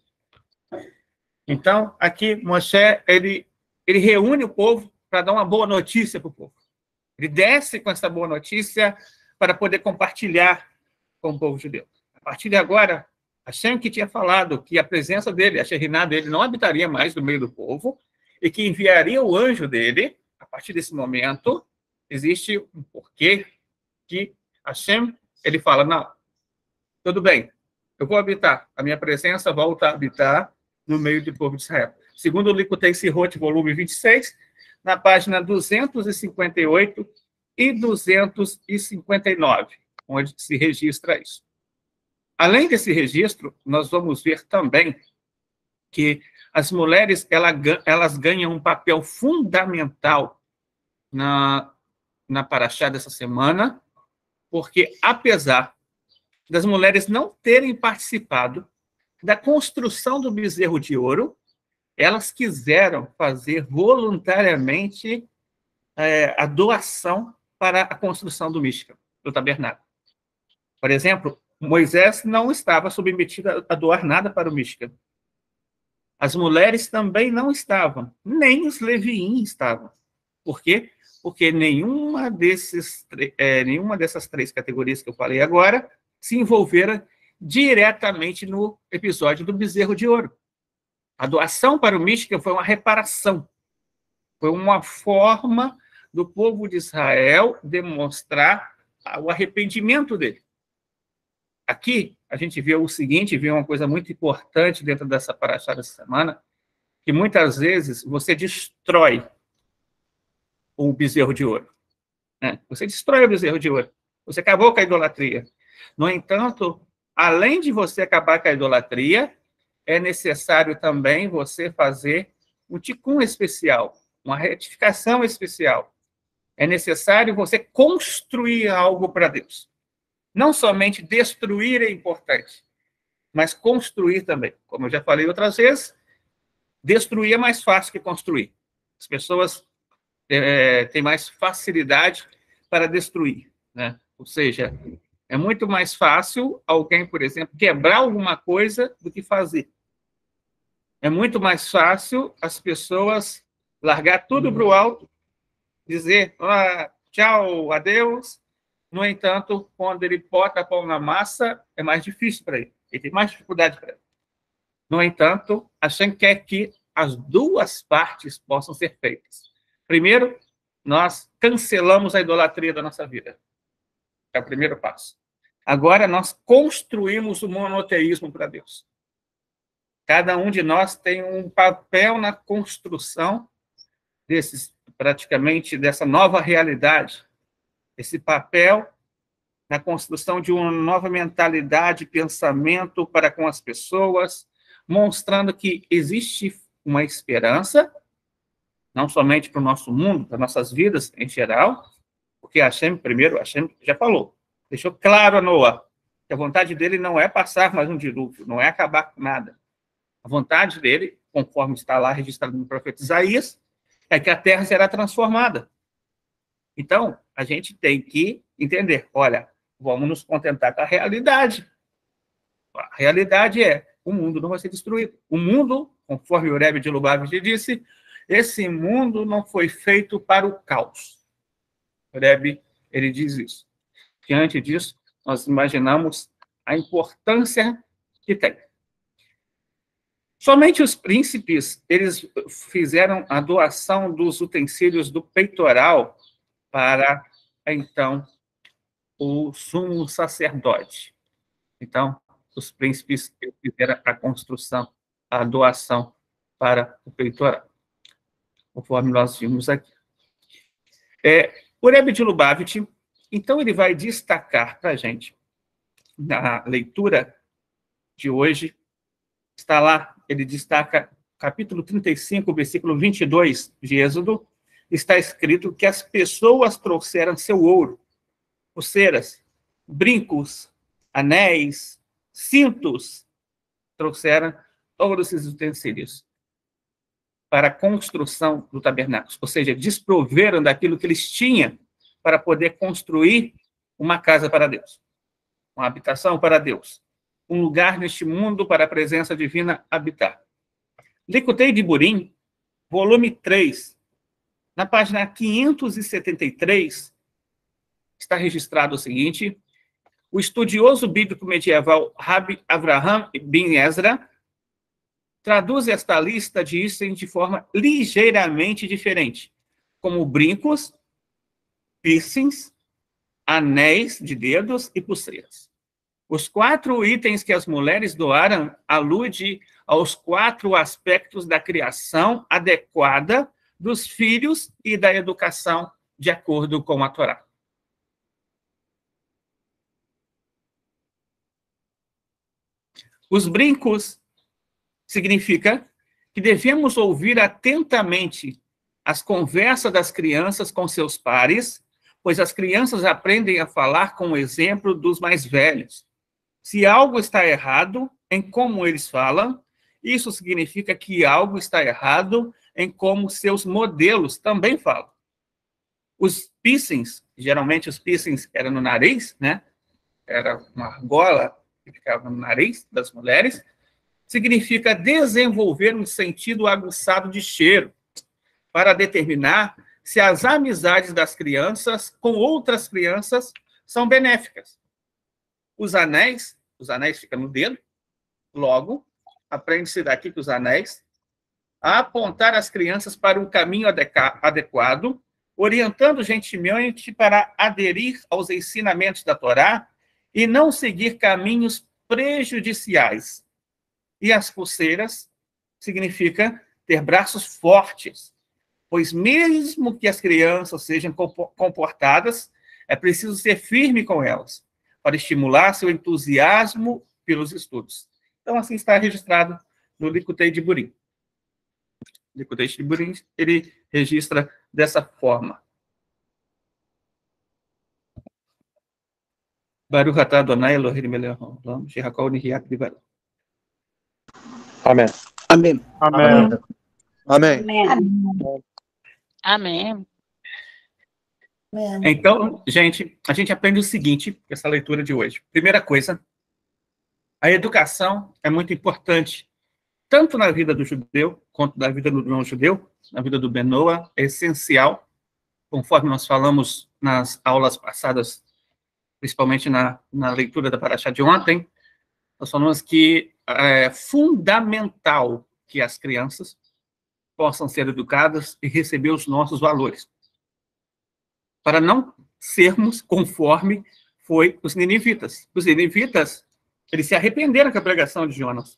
Então, aqui, Moshe, ele, ele reúne o povo para dar uma boa notícia para o povo. Ele desce com essa boa notícia para poder compartilhar com o povo judeu. A partir de agora, Hashem que tinha falado que a presença dele, a Shekhinah dele, não habitaria mais no meio do povo e que enviaria o anjo dele, a partir desse momento, existe um porquê que Hashem, ele fala, não, tudo bem, eu vou habitar, a minha presença volta a habitar no meio do povo de Israel. Segundo o Likutei Sirot, volume vinte e seis, na página duzentos e cinquenta e oito e duzentos e cinquenta e nove, onde se registra isso. Além desse registro, nós vamos ver também que as mulheres elas ganham um papel fundamental na, na Parashá dessa semana, porque, apesar das mulheres não terem participado da construção do bezerro de ouro, elas quiseram fazer voluntariamente é, a doação para a construção do Mishkan, do tabernáculo. Por exemplo, Moisés não estava submetido a doar nada para o Mishkan. As mulheres também não estavam, nem os leviim estavam. Por quê? Porque nenhuma, desses, é, nenhuma dessas três categorias que eu falei agora se envolveram diretamente no episódio do bezerro de ouro. A doação para o Mishkan foi uma reparação. Foi uma forma do povo de Israel demonstrar o arrependimento dele. Aqui, a gente vê o seguinte, vê uma coisa muito importante dentro dessa parashá dessa semana, que muitas vezes você destrói o bezerro de ouro. Né? Você destrói o bezerro de ouro. Você acabou com a idolatria. No entanto, além de você acabar com a idolatria, é necessário também você fazer um tikkun especial, uma retificação especial. É necessário você construir algo para Deus. Não somente destruir é importante, mas construir também. Como eu já falei outras vezes, destruir é mais fácil que construir. As pessoas é, têm mais facilidade para destruir, né? Ou seja, é muito mais fácil alguém, por exemplo, quebrar alguma coisa do que fazer. É muito mais fácil as pessoas largar tudo para o alto, dizer ah, tchau, adeus. No entanto, quando ele bota a pão na massa, é mais difícil para ele. Ele tem mais dificuldade para ele. No entanto, a gente quer que as duas partes possam ser feitas. Primeiro, nós cancelamos a idolatria da nossa vida. É o primeiro passo. Agora, nós construímos o monoteísmo para Deus. Cada um de nós tem um papel na construção desses, praticamente, dessa nova realidade. Esse papel na construção de uma nova mentalidade, pensamento para com as pessoas, mostrando que existe uma esperança, não somente para o nosso mundo, para nossas vidas em geral, porque Hashem, primeiro, Hashem já falou, deixou claro a Noé, que a vontade dele não é passar mais um dilúvio, não é acabar com nada. A vontade dele, conforme está lá registrado no profeta Isaías, é que a terra será transformada. Então, a gente tem que entender, olha, vamos nos contentar com a realidade. A realidade é, o mundo não vai ser destruído. O mundo, conforme o Rebbe de Lubavitch disse, esse mundo não foi feito para o caos. O Rebbe, ele diz isso. Diante disso, nós imaginamos a importância que tem. Somente os príncipes, eles fizeram a doação dos utensílios do peitoral para, então, o sumo sacerdote. Então, os príncipes fizeram a construção, a doação para o peitoral, conforme nós vimos aqui. É, o Rebbe de Lubavitch, então, ele vai destacar para a gente, na leitura de hoje, está lá, ele destaca, capítulo trinta e cinco, versículo vinte e dois de Êxodo, está escrito que as pessoas trouxeram seu ouro, pulseiras, brincos, anéis, cintos, trouxeram todos esses utensílios para a construção do tabernáculo, ou seja, desproveram daquilo que eles tinham para poder construir uma casa para Deus, uma habitação para Deus, um lugar neste mundo para a presença divina habitar. Likutei Diburim, volume três, na página quinhentos e setenta e três, está registrado o seguinte: o estudioso bíblico medieval Rabbi Avraham ben Ezra traduz esta lista de itens de forma ligeiramente diferente, como brincos, piercings, anéis de dedos e pulseiras. Os quatro itens que as mulheres doaram aludem aos quatro aspectos da criação adequada dos filhos e da educação de acordo com a Torá. Os brincos significa que devemos ouvir atentamente as conversas das crianças com seus pares, pois as crianças aprendem a falar com o exemplo dos mais velhos. Se algo está errado em como eles falam, isso significa que algo está errado em como seus modelos também falam. Os piercings, geralmente os piercings eram no nariz, né? Era uma argola que ficava no nariz das mulheres, significa desenvolver um sentido aguçado de cheiro para determinar se as amizades das crianças com outras crianças são benéficas. Os anéis, os anéis ficam no dedo, logo, aprende-se daqui que os anéis, a apontar as crianças para um caminho adequado, orientando gentilmente para aderir aos ensinamentos da Torá e não seguir caminhos prejudiciais. E as pulseiras significa ter braços fortes, pois mesmo que as crianças sejam comportadas, é preciso ser firme com elas, para estimular seu entusiasmo pelos estudos. Então, assim está registrado no Likutei Diburim. O Likutei Diburim, ele registra dessa forma. Baruch atah Adonai Eloheinu melech haolam, shehakol nihyak b'dvaro. Amém. Amém. Amém. Amém. Amém. Amém. Então, gente, a gente aprende o seguinte, com essa leitura de hoje. Primeira coisa, a educação é muito importante, tanto na vida do judeu, quanto na vida do não-judeu, na vida do Benoa, é essencial, conforme nós falamos nas aulas passadas, principalmente na, na leitura da Parashá de ontem, nós falamos que é fundamental que as crianças possam ser educadas e receber os nossos valores, para não sermos conforme foi os ninivitas. Os ninivitas, eles se arrependeram com a pregação de Jonas.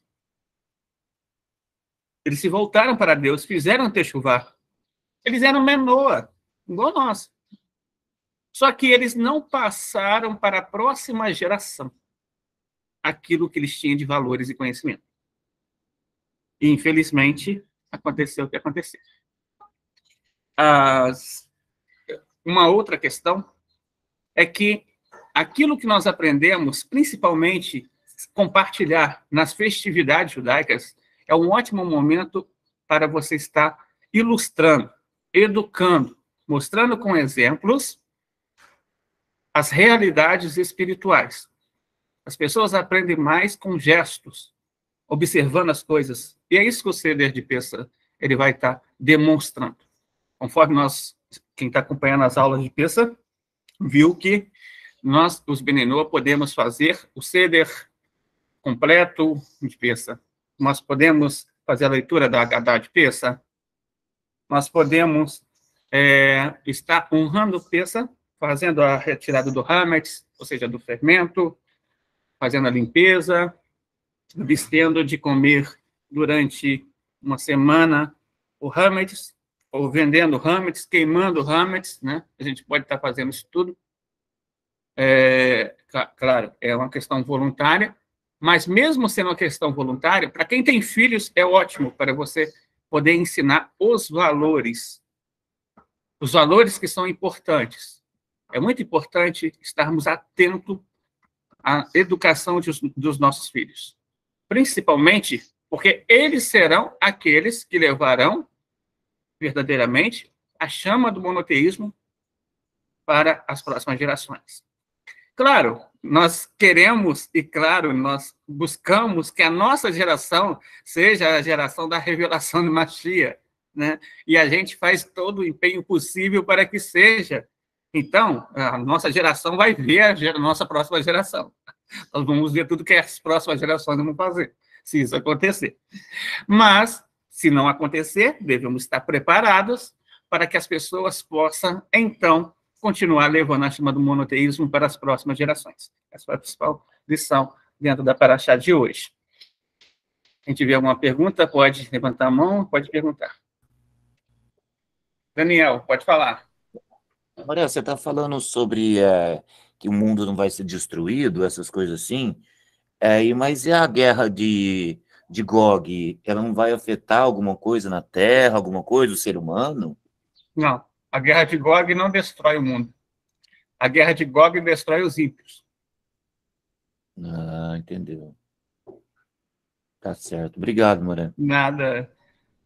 Eles se voltaram para Deus, fizeram techuvá. Eles eram Menoa, igual nós. Só que eles não passaram para a próxima geração aquilo que eles tinham de valores e conhecimento. E, infelizmente, aconteceu o que aconteceu. As... Uma outra questão é que aquilo que nós aprendemos, principalmente compartilhar nas festividades judaicas, é um ótimo momento para você estar ilustrando, educando, mostrando com exemplos as realidades espirituais. As pessoas aprendem mais com gestos, observando as coisas. E é isso que o Seder de Pessah ele vai estar demonstrando. Conforme nós, quem está acompanhando as aulas de Pessah, viu que nós, os Benenoa, podemos fazer o Seder completo de Pessah. Nós podemos fazer a leitura da Haggadah de Pessah. Nós podemos é, estar honrando o Pessah, fazendo a retirada do hametz, ou seja, do fermento, fazendo a limpeza, vistendo de comer durante uma semana o hametz, ou vendendo hametz, queimando hametz, né? A gente pode estar fazendo isso tudo. É, claro, é uma questão voluntária, mas mesmo sendo uma questão voluntária, para quem tem filhos, é ótimo para você poder ensinar os valores, os valores que são importantes. É muito importante estarmos atentos à educação de, dos nossos filhos, principalmente porque eles serão aqueles que levarão verdadeiramente a chama do monoteísmo para as próximas gerações. Claro, nós queremos e, claro, nós buscamos que a nossa geração seja a geração da revelação de Mashiach, né? E a gente faz todo o empenho possível para que seja. Então, a nossa geração vai ver a nossa próxima geração. Nós vamos ver tudo que as próximas gerações vão fazer, se isso acontecer. Mas, se não acontecer, devemos estar preparados para que as pessoas possam, então, continuar levando a chama do monoteísmo para as próximas gerações. Essa foi a principal lição dentro da Parashá de hoje. Quem tiver alguma pergunta, pode levantar a mão, pode perguntar. Daniel, pode falar. Maria, você está falando sobre é, que o mundo não vai ser destruído, essas coisas assim, é, e, mas e a guerra de, de Gog? Ela não vai afetar alguma coisa na Terra, alguma coisa, o ser humano? Não. A guerra de Gog não destrói o mundo. A guerra de Gog destrói os ímpios. Ah, entendeu. Tá certo. Obrigado, Moreno. Nada.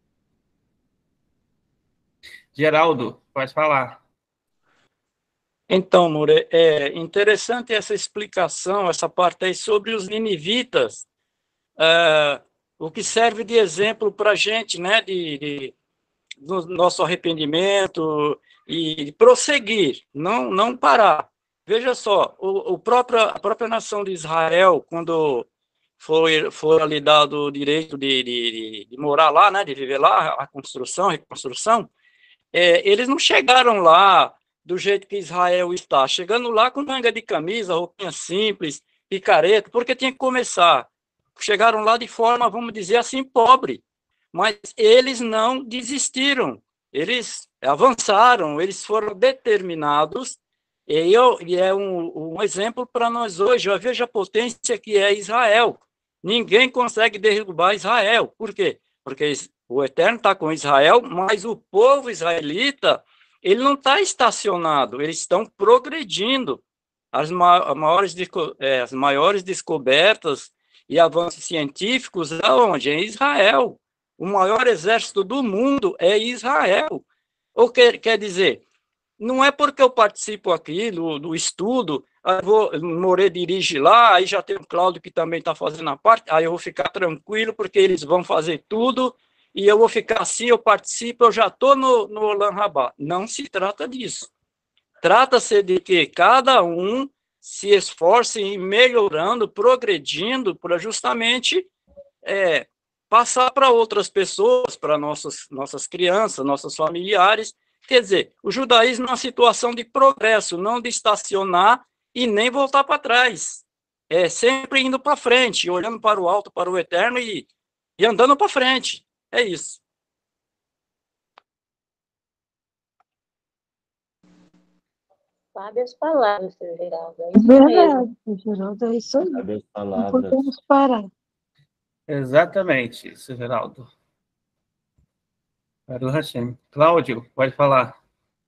Geraldo, pode falar. Então, More, é interessante essa explicação, essa parte aí sobre os ninivitas, é, o que serve de exemplo para a gente, né, de, de, do nosso arrependimento e prosseguir, não, não parar. Veja só, o, o próprio, a própria nação de Israel, quando foi, foi ali dado o direito de, de, de morar lá, né, de viver lá, a construção, a reconstrução, é, eles não chegaram lá do jeito que Israel está, chegando lá com manga de camisa, roupinha simples, picareta, porque tinha que começar. Chegaram lá de forma, vamos dizer assim, pobre, mas eles não desistiram, eles avançaram, eles foram determinados, e, eu, e é um, um exemplo para nós hoje. Eu vejo a potência que é Israel. Ninguém consegue derrubar Israel. Por quê? Porque o Eterno está com Israel, mas o povo israelita, ele não está estacionado, eles estão progredindo. as, ma maiores, é, as maiores descobertas e avanços científicos aonde? Em Israel. O maior exército do mundo é Israel. Ou quer, quer dizer, não é porque eu participo aqui do, do estudo, aí vou, Morê dirige lá, aí já tem o Cláudio que também está fazendo a parte, aí eu vou ficar tranquilo, porque eles vão fazer tudo, e eu vou ficar assim, eu participo, eu já estou no, no Olam Rabá. Não se trata disso. Trata-se de que cada um se esforce em melhorando, progredindo, para justamente é, passar para outras pessoas, para nossas, nossas crianças, nossos familiares. Quer dizer, o judaísmo é uma situação de progresso, não de estacionar e nem voltar para trás. É sempre indo para frente, olhando para o alto, para o eterno e, e andando para frente. É isso. Sabe as palavras, seu Geraldo. É isso Verdade, mesmo. Geraldo, é isso aí. Sabe as Não palavras. podemos parar. Exatamente, seu Geraldo. Baruch Hashem. Cláudio, pode falar.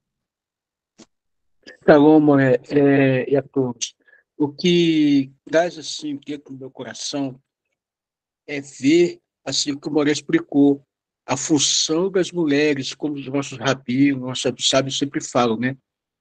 Shalom, Moré, é, e a todos. O que traz assim dentro do meu coração é ver, assim que o Moré explicou, a função das mulheres, como os nossos rabinos, nossos sábios sempre falam, né?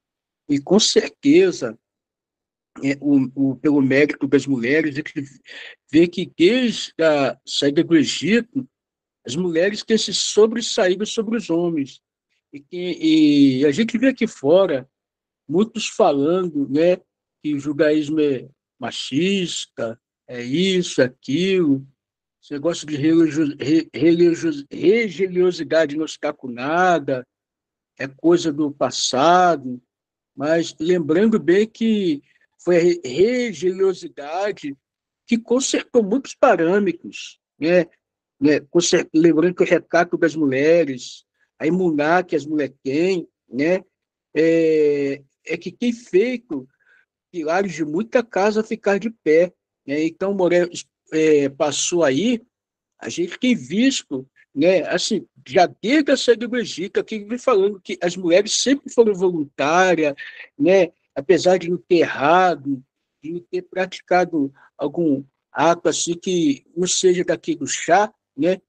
E com certeza, é, o, o, pelo mérito das mulheres, a gente vê que desde a saída do Egito, as mulheres têm se sobressaído sobre os homens. E, que, e a gente vê aqui fora muitos falando, né, que o judaísmo é machista, é isso, aquilo, esse negócio de religio, religio, religiosidade não está com nada, é coisa do passado, mas lembrando bem que foi a religiosidade que consertou muitos parâmetros, né? né? Lembrando que o recato das mulheres, a imuná que as mulheres têm, né? é, é que tem feito pilares de muita casa ficar de pé. Né? Então, Moré é, passou aí, a gente tem visto, né, assim, já desde a saída do Egito, aqui vem falando que as mulheres sempre foram voluntárias, né, apesar de não ter errado, de não ter praticado algum ato assim que não seja daquele do chá, né?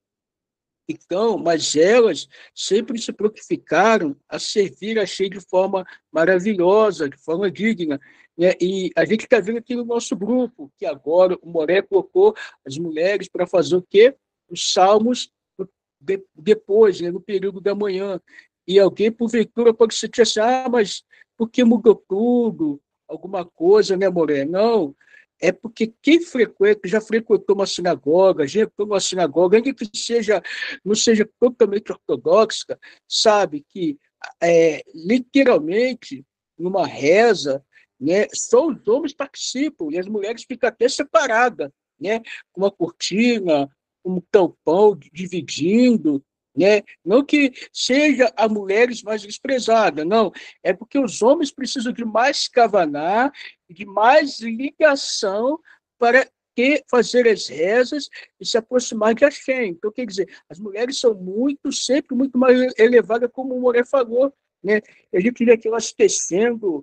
Então, mas elas sempre se prontificaram a servir a Shem de forma maravilhosa, de forma digna. Né? E a gente está vendo aqui no nosso grupo, que agora o Moré colocou as mulheres para fazer o quê? Os salmos de, depois, né? no período da manhã. E alguém, porventura, pode se dizer assim, ah, mas por que mudou tudo? Alguma coisa, né, Moré? Não, é porque quem frequenta, já frequentou uma sinagoga, já entrou numa sinagoga, ainda que seja, não seja totalmente ortodoxa, sabe que, é, literalmente, numa reza, né, só os homens participam, e as mulheres ficam até separadas, né, com uma cortina, um tampão dividindo, né? Não que seja a mulheres mais desprezada, não, é porque os homens precisam de mais kavaná, de mais ligação para que fazer as rezas e se aproximar de Hashem. Então, quer dizer, as mulheres são muito, sempre muito mais elevadas, como o Moré falou, né? A gente vê que elas tecendo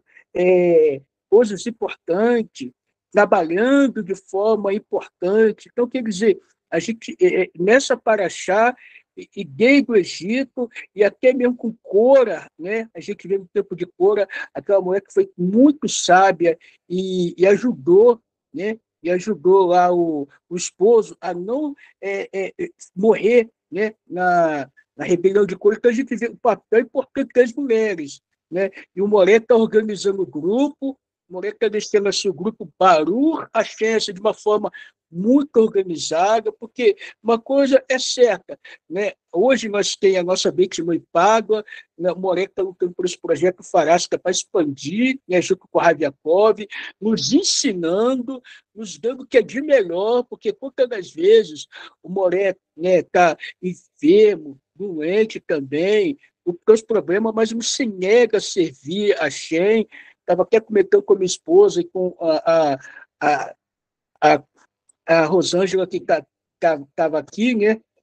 é, coisas importantes, trabalhando de forma importante. Então, quer dizer, a gente, é, nessa paraxá, e desde o Egito, e até mesmo com Cora, né? A gente vê no tempo de Cora, aquela mulher que foi muito sábia e, e ajudou, né? E ajudou lá o, o esposo a não é, é, morrer, né? na, na rebelião de Cora. Então a gente vê o papel importante das mulheres, né? E o Moré está organizando o grupo, o Moré está deixando assim, o grupo Baruch Hashem de uma forma muito organizada, porque uma coisa é certa, né? Hoje nós temos a nossa Beit Mãe Pádua, né? O Moré está lutando por esse projeto Farasca para expandir, né? Junto com o Rav Yaakov, nos ensinando, nos dando o que é de melhor, porque quantas das vezes o Moré está né, enfermo, doente também, com os problemas, mas não se nega a servir a Shem. Estava até comentando com a minha esposa e com a, a, a, a a Rosângela, que estava tá, aqui, né?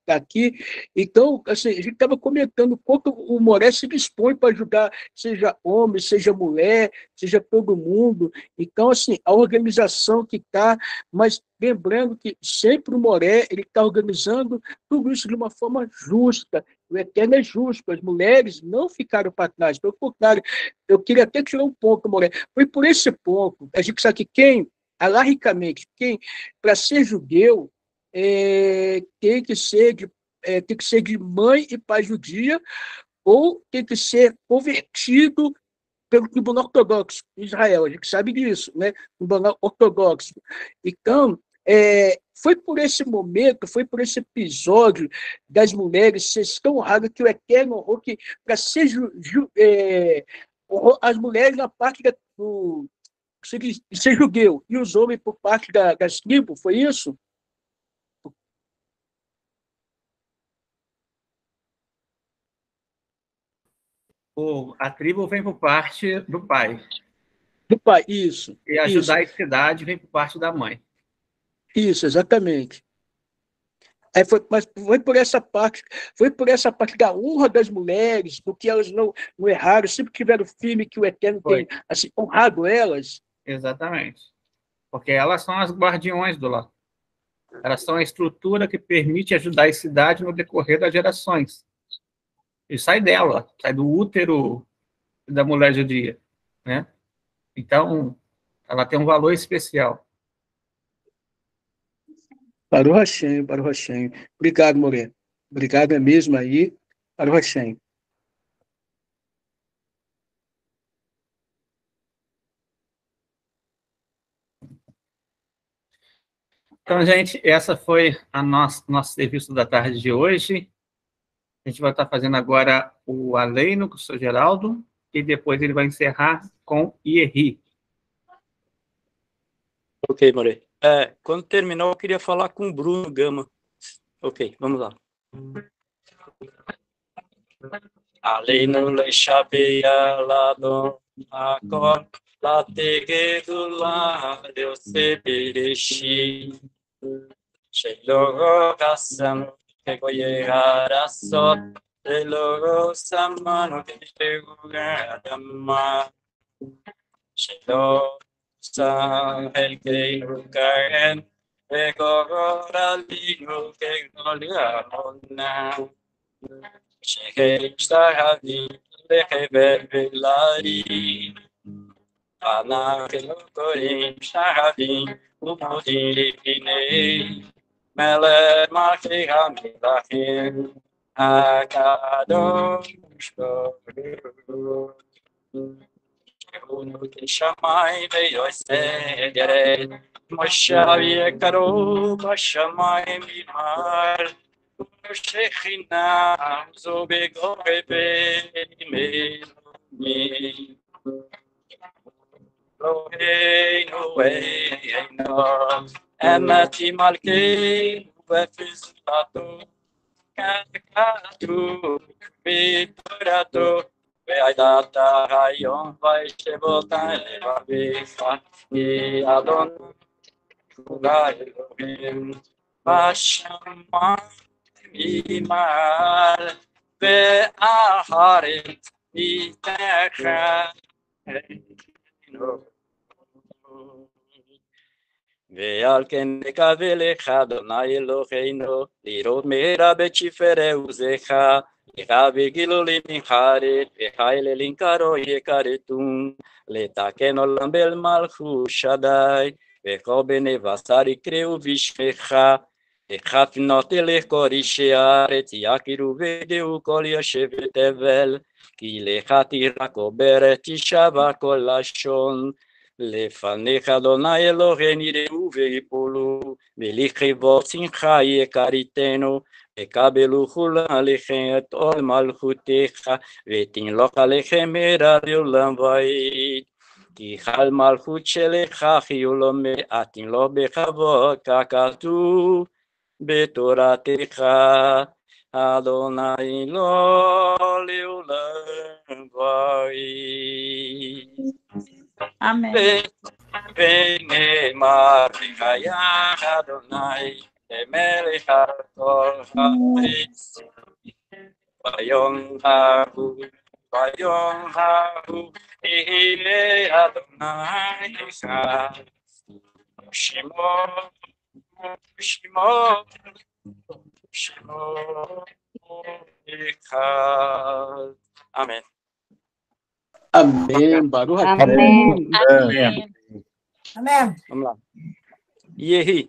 está aqui. Então, assim, a gente estava comentando quanto o Moré se dispõe para ajudar, seja homem, seja mulher, seja todo mundo. Então, assim, a organização que está, mas lembrando que sempre o Moré ele está organizando tudo isso de uma forma justa. O Eterno é justo, as mulheres não ficaram para trás. Pelo contrário, eu queria até tirar um ponto, Moré. Foi por esse ponto, a gente sabe que quem, alarricamente, quem, para ser judeu, é, tem, que ser de, é, tem que ser de mãe e pai judia, ou tem que ser convertido pelo Tribunal Ortodoxo de Israel. A gente sabe disso, né? Tribunal Ortodoxo. Então, é, foi por esse momento, foi por esse episódio das mulheres ser tão honradas que o Eterno honrou que, para ser ju, ju, é, as mulheres na parte da, do ser judeu e os homens por parte da, das tribos, foi isso? O, a tribo vem por parte do pai. Do pai, isso. E a isso. judaicidade vem por parte da mãe. Isso, exatamente. Aí foi, mas foi por essa parte, foi por essa parte da honra das mulheres, porque elas não, não erraram, sempre tiveram firme que o Eterno Foi. tem assim, honrado elas. Exatamente. Porque elas são as guardiões do lar. Elas são a estrutura que permite a judaicidade no decorrer das gerações. E sai dela, sai do útero da mulher judia, né? Então, ela tem um valor especial. Para o Hashem, para o Hashem. Obrigado, Moreno. Obrigado é mesmo aí, para o Hashem. Então, gente, essa foi a nosso, nosso serviço da tarde de hoje. A gente vai estar fazendo agora o Aleino com o seu Geraldo, e depois ele vai encerrar com Ierri. Ok, More. É, quando terminou, eu queria falar com o Bruno Gama. Ok, vamos lá. Aleinu leishabeya ladon akor lategedula deosebereshi shelo kasam kegoyerasot shelo samano kegoyadama shelo sahelkeinu karen begoralinu kegoyamona Shekestahavi lehever velari Anakelokorim shahavi umodirine Mele makeha milachim Akadosh Baruch Shehunu kishamai veyoseh yared Moshe Yekaro bashamai mimar Shekhinah zo begore beimeni Eloheinu Eino Emeti Malkeinu Vefizlato Kakatu Vitorato Ve'aidata Hayom Vaishebotan Levavecha Adon Kula Elohim Vashamai Imal ve'aharet itecha ve'al ken nekave lecha Adonai Eloheinu lirot meira betifere uzecha lecha v'giluli mincharet ve'chayle linkaro yekaretum letaken olam bel malchut shaddai ve'chol bnei basar yikreu v'shmecha Echafnot elech korishe aretz yakiru vedeu kol yoshev tevel ki lecha tira koberet tishava kol lashon lefanecha Adonai Eloheinu yireu ve'yipolu v'lichivot simcha yekaritenu v'kabelu chulam alechem et ol malchutecha v'tinloch alechem era leolam va'ed כי חל מלכות שלך חיו לו מעטים לו בכבוד ככתוב בתורתך אדוני לא לעולם ועד. אמן. ונאמר בחייך אדוני Melihator Haris Bayong Haru Bayong Haru Ihile Adonai Isa Shimo Shimo Shimo Echad. Amém. Amém. Baruch Amém. Amém. Amém. Vamos lá. Yehi.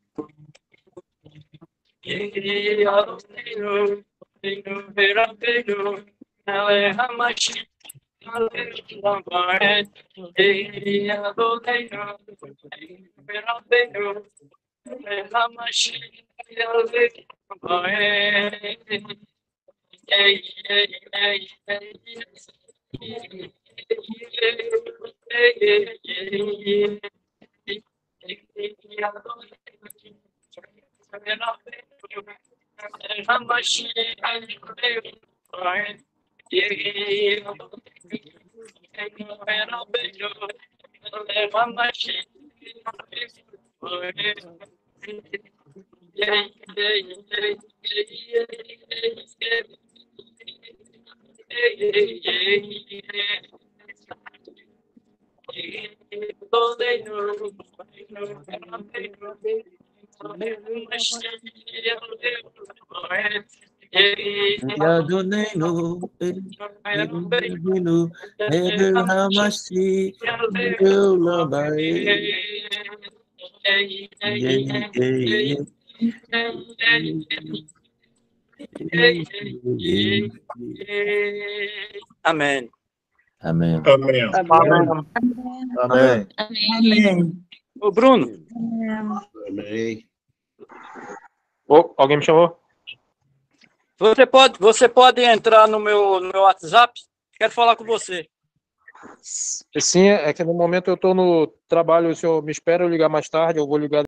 Yehi Adonai Einu Verabeinu Ale Hamashi Ale Lambaret Yehi Adonai Einu Verabeinu Ale Hamashi Ale Lambaret Yehi Yehi Yehi Adonenu, Elohenu, El Hamashi, El Labai. Amém. Amém. Amém. Amém. Amém. Amém. Ô, Bruno, Amém. Ô, alguém me chamou? você pode, você pode entrar no meu, no meu WhatsApp? Quero falar com você. Sim, é que no momento eu estou no trabalho. O senhor me espera eu ligar mais tarde, eu vou ligar